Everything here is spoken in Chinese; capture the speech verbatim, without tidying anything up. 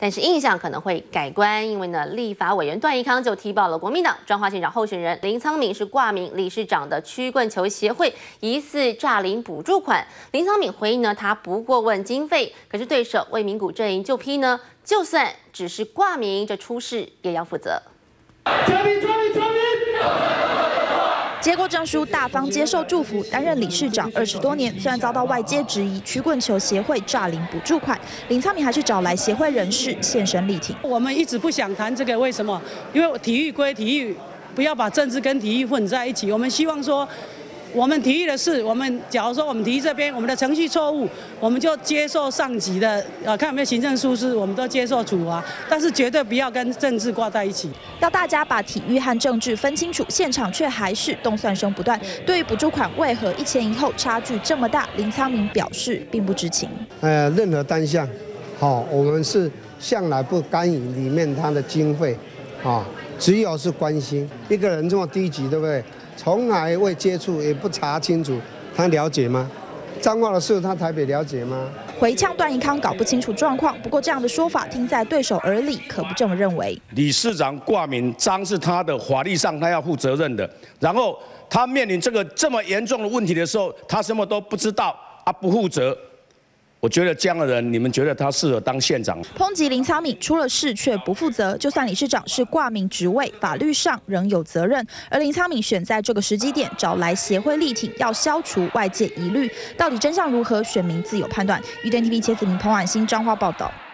但是印象可能会改观，因为呢，立法委员段宜康就踢爆了国民党彰化县长候选人林苍敏是挂名理事长的曲棍球协会疑似诈领补助款。林苍敏回应呢，他不过问经费，可是对手卫民谷阵营就批呢，就算只是挂名，这出事也要负责。 抓民抓民抓民！ 接过证书，大方接受祝福，担任理事长二十多年，虽然遭到外界质疑曲棍球协会诈领补助款，林苍敏还是找来协会人士现身力挺。 我们一直不想谈这个，为什么？因为体育归体育，不要把政治跟体育混在一起。我们希望说，我们体育的事，我们假如说我们体育这边我们的程序错误，我们就接受上级的呃看有没有行政疏失，我们都接受处罚，但是绝对不要跟政治挂在一起。 要大家把体育和政治分清楚，现场却还是动算声不断。对于补助款为何一前一后差距这么大，林苍敏表示并不知情。 呃，任何单项，好、哦，我们是向来不干预里面它的经费，啊、哦，只有是关心一个人这么低级，对不对？从来未接触，也不查清楚，他了解吗？彰化的事，他台北了解吗？ 回呛段宜康搞不清楚状况，不过这样的说法听在对手耳里，可不这么认为。 理事长挂名，彰是他的法律上他要负责任的。然后他面临这个这么严重的问题的时候，他什么都不知道啊，不负责。我觉得这样的人，你们觉得他适合当县长？ 抨击林苍敏出了事却不负责，就算理事长是挂名职位，法律上仍有责任。而林苍敏选在这个时机点找来协会力挺，要消除外界疑虑。到底真相如何，选民自有判断。玉电 T V 茄子明彭婉欣彰化报道。